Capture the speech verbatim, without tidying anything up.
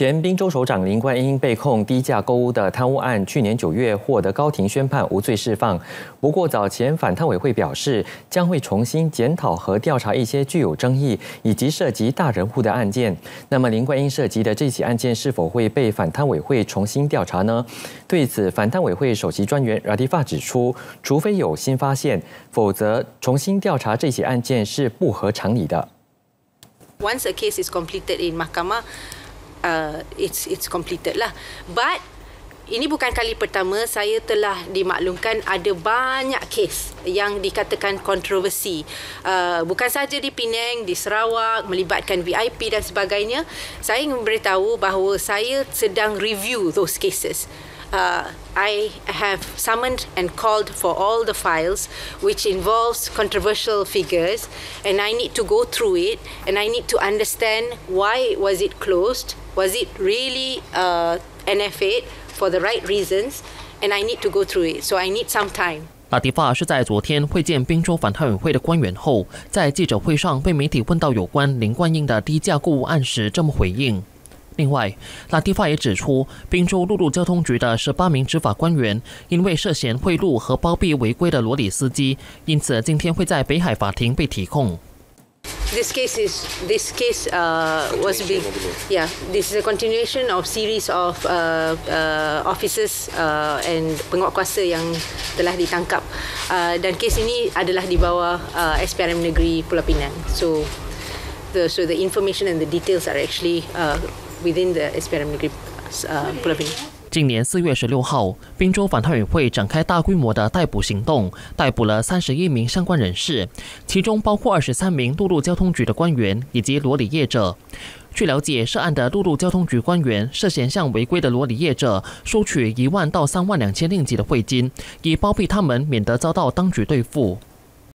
前宾州首长林冠英被控低价购屋的贪污案，去年九月获得高庭宣判无罪释放。不过，早前反贪委会表示，将会重新检讨和调查一些具有争议以及涉及大人物的案件。那么，林冠英涉及的这起案件是否会被反贪委会重新调查呢？对此，反贪委会首席专员 Radifa 指出，除非有新发现，否则重新调查这起案件是不合常理的。 Once a case is completed in mahkamah, uh, it's it's completed lah. But ini bukan kali pertama saya telah dimaklumkan ada banyak kes yang dikatakan kontroversi. Uh, bukan saja di Penang, di Sarawak, melibatkan V I P dan sebagainya. Saya ingin memberitahu bahawa saya sedang review those cases. Uh, I have summoned and called for all the files which involves controversial figures, and I need to go through it, and I need to understand why was it closed, was it really uh, N F A for the right reasons, and I need to go through it. So I need some time. 拉迪法是在昨天会见宾州反贪委会的官员后，在记者会上被媒体问到有关林冠英的低价购物案时，这么回应。另外，拉蒂法也指出，宾州陆路交通局的十八名执法官员因为涉嫌贿赂和包庇违规的罗里司机，因此今天会在北海法庭被提控。 This case is this case uh, was be, yeah this is a continuation of series of uh, uh, officers uh, and penguat kuasa yang telah ditangkap uh, dan kes ini adalah di bawah uh, S P R M Negeri Pulau Pinang. So the so the information and the details are actually uh, within the S P R M Negeri uh, Pulau Pinang. 今年四月十六号，宾州反贪委会展开大规模的逮捕行动，逮捕了三十一名相关人士，其中包括二十三名陆路交通局的官员以及罗里业者。据了解，涉案的陆路交通局官员涉嫌向违规的罗里业者收取一万到三万两千令吉的贿金，以包庇他们免得遭到当局对付。